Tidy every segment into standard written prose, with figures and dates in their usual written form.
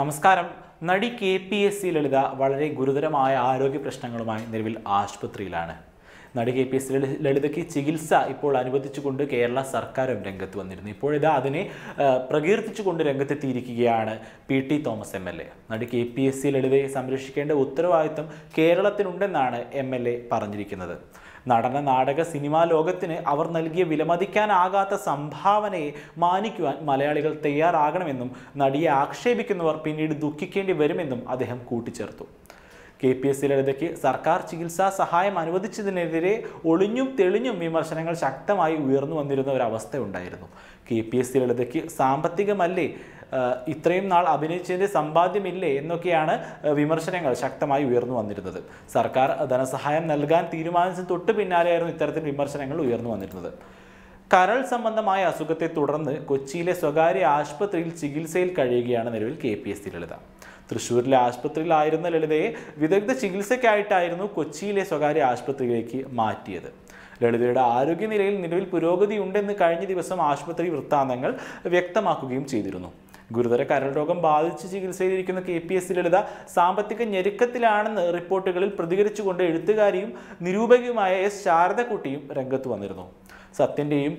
നമസ്കാരം. നടി KPSC ലളിത വളരെ ഗുരുതരമായ ആരോഗ്യ പ്രശ്നങ്ങളുമായി നിലവിൽ ആശുപത്രിയിലാണ്. നടി KPSC ലളിതയ്ക്ക് ചികിത്സ ഇപ്പോൾ അനുവദിച്ചുകൊണ്ട് കേരള സർക്കാരും രംഗത്ത് വന്നിരുന്നു. ഇപ്പോഴിതാ അതിനെ പ്രകീർത്തിച്ചുകൊണ്ട് രംഗത്തെത്തിയിരിക്കുകയാണ് PT തോമസ് MLA. നടി KPSC ലളിതയെ സംരക്ഷിക്കേണ്ട ഉത്തരവാദിത്തം കേരളത്തിനുണ്ടെന്നാണ് MLA പറഞ്ഞിരിക്കുന്നത്. നടന നാടക സിനിമാ ലോകത്തിന് അവർ നൽകിയ വിലമതിക്കാനാകാത്ത സംഭാവനയെ മാനിക്കുവാൻ മലയാളികൾ തയ്യാറാകണമെന്നും നടിയെ ആക്ഷേപിക്കുന്നവർ പിന്നീട് ദുഃഖിക്കേണ്ടി വരുമെന്നും അദ്ദേഹം കൂട്ടിച്ചേർത്തു. KPSC ലളിതയ്ക്ക് സർക്കാർ ചികിത്സാ സഹായം അനുവദിച്ചതിനെതിരെ ഒളിഞ്ഞും തെളിഞ്ഞും വിമർശനങ്ങൾ ശക്തമായി ഉയർന്നു വന്നിരുന്ന ഒരവസ്ഥയുണ്ടായിരുന്നു. KPSC ലളിതയ്ക്ക് സാമ്പത്തികമല്ലേ, ഇത്രയും നാൾ അഭിനയിച്ചതിൻ്റെ സമ്പാദ്യമില്ലേ എന്നൊക്കെയാണ് വിമർശനങ്ങൾ ശക്തമായി ഉയർന്നു വന്നിരുന്നത്. സർക്കാർ ധനസഹായം നൽകാൻ തീരുമാനിച്ച തൊട്ട് പിന്നാലെയായിരുന്നു ഇത്തരത്തിൽ വിമർശനങ്ങൾ ഉയർന്നു വന്നിരുന്നത്. കരൾ സംബന്ധമായ അസുഖത്തെ തുടർന്ന് കൊച്ചിയിലെ സ്വകാര്യ ആശുപത്രിയിൽ ചികിത്സയിൽ കഴിയുകയാണ് നിലവിൽ KPSC ലളിത. തൃശ്ശൂരിലെ ആശുപത്രിയിലായിരുന്ന ലളിതയെ വിദഗ്ധ ചികിത്സയ്ക്കായിട്ടായിരുന്നു കൊച്ചിയിലെ സ്വകാര്യ ആശുപത്രിയിലേക്ക് മാറ്റിയത്. ലളിതയുടെ ആരോഗ്യനിലയിൽ നിലവിൽ പുരോഗതിയുണ്ടെന്ന് കഴിഞ്ഞ ദിവസം ആശുപത്രി വൃത്താന്തങ്ങൾ വ്യക്തമാക്കുകയും ചെയ്തിരുന്നു. ഗുരുതര കരൾ രോഗം ബാധിച്ച് ചികിത്സയിലിരിക്കുന്ന KPSC ലളിത സാമ്പത്തിക ഞെരുക്കത്തിലാണെന്ന് റിപ്പോർട്ടുകളിൽ പ്രതികരിച്ചുകൊണ്ട് എഴുത്തുകാരിയും നിരൂപകയുമായ ശാരദക്കുട്ടിയും രംഗത്ത് വന്നിരുന്നു. സത്യൻ്റെയും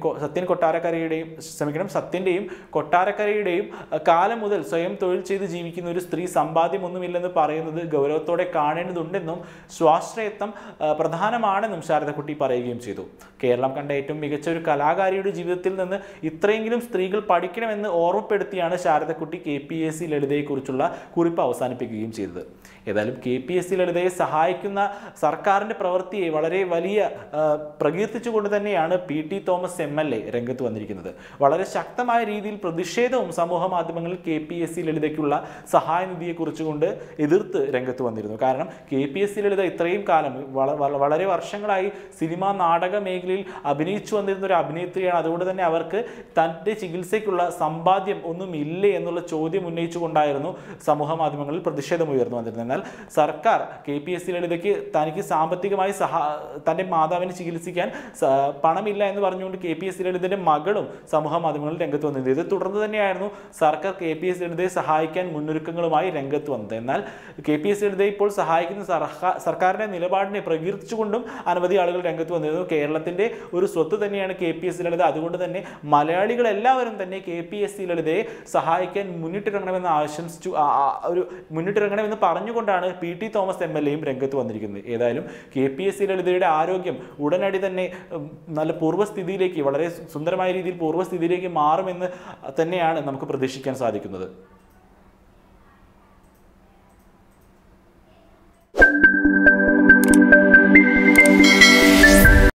കൊട്ടാരക്കരയുടെയും കാലം മുതൽ സ്വയം തൊഴിൽ ചെയ്ത് ജീവിക്കുന്ന ഒരു സ്ത്രീ സമ്പാദ്യമൊന്നുമില്ലെന്ന് പറയുന്നത് ഗൗരവത്തോടെ കാണേണ്ടതുണ്ടെന്നും സ്വാശ്രയത്വം പ്രധാനമാണെന്നും ശാരദക്കുട്ടി പറയുകയും ചെയ്തു. കേരളം കണ്ട ഏറ്റവും മികച്ച ഒരു കലാകാരിയുടെ ജീവിതത്തിൽ നിന്ന് ഇത്രയെങ്കിലും സ്ത്രീകൾ പഠിക്കണമെന്ന് ഓർമ്മപ്പെടുത്തിയാണ് ശാരദക്കുട്ടി KPSC ലളിതയെക്കുറിച്ചുള്ള കുറിപ്പ് അവസാനിപ്പിക്കുകയും ചെയ്തത്. ഏതായാലും KPSC ലളിതയെ സഹായിക്കുന്ന സർക്കാരിൻ്റെ പ്രവൃത്തിയെ വളരെ വലിയ പ്രകീർത്തിച്ചുകൊണ്ട് തന്നെയാണ് PT തോമസ് MLA രംഗത്ത് വന്നിരിക്കുന്നത്. വളരെ ശക്തമായ രീതിയിൽ പ്രതിഷേധവും സമൂഹ മാധ്യമങ്ങളിൽ KPSC ലളിതയ്ക്കുള്ള സഹായനിധിയെക്കുറിച്ചുകൊണ്ട് എതിർത്ത് രംഗത്ത് വന്നിരുന്നു. കാരണം KPSC ലളിത ഇത്രയും കാലം വളരെ വർഷങ്ങളായി സിനിമാ നാടക മേഖലയിൽ അഭിനയിച്ചു വന്നിരുന്ന ഒരു അഭിനേത്രിയാണ്. അതുകൊണ്ട് തന്നെ അവർക്ക് തൻ്റെ ചികിത്സയ്ക്കുള്ള സമ്പാദ്യം ഒന്നുമില്ലേ എന്നുള്ള ചോദ്യം ഉന്നയിച്ചുകൊണ്ടായിരുന്നു സമൂഹ മാധ്യമങ്ങളിൽ പ്രതിഷേധം ഉയർന്നു വന്നിരുന്നത്. എന്നാൽ സർക്കാർ KPSC ലളിതയ്ക്ക് തനിക്ക് സാമ്പത്തികമായി തൻ്റെ മാതാവിനെ ചികിത്സിക്കാൻ പണമില്ല എന്ന് പറഞ്ഞുകൊണ്ട് KPSC ലളിതയുടെ മകളും സമൂഹ മാധ്യമങ്ങളിൽ രംഗത്ത് വന്നത്. ഇത് തുടർന്ന് തന്നെയായിരുന്നു സർക്കാർ KPSC ലളിതയെ സഹായിക്കാൻ മുന്നൊരുക്കങ്ങളുമായി രംഗത്ത് വന്നത്. എന്നാൽ KPSC ലളിതയെ ഇപ്പോൾ സഹായിക്കുന്ന സർക്കാരിൻ്റെ നിലപാടിനെ പ്രകീർത്തിച്ചുകൊണ്ടും അനവധി ആളുകൾ രംഗത്ത് വന്നിരുന്നു. കേരളത്തിൻ്റെ ഒരു സ്വത്ത് തന്നെയാണ് KPSC ലളിത. അതുകൊണ്ട് തന്നെ മലയാളികൾ എല്ലാവരും തന്നെ KPSC ലളിതയെ സഹായിക്കാൻ മുന്നിട്ടിറങ്ങണമെന്ന് പറഞ്ഞുകൊണ്ടാണ് PT തോമസ് MLAയും രംഗത്ത് വന്നിരിക്കുന്നത്. ഏതായാലും KPSC ലളിതയുടെ ആരോഗ്യം ഉടനടി തന്നെ നല്ല പൂർവ്വസ്ഥിതിയിലേക്ക്, വളരെ സുന്ദരമായ രീതിയിൽ പൂർവ്വസ്ഥിതിയിലേക്ക് മാറുമെന്ന് തന്നെയാണ് നമുക്ക് പ്രതീക്ഷിക്കാൻ സാധിക്കുന്നത്.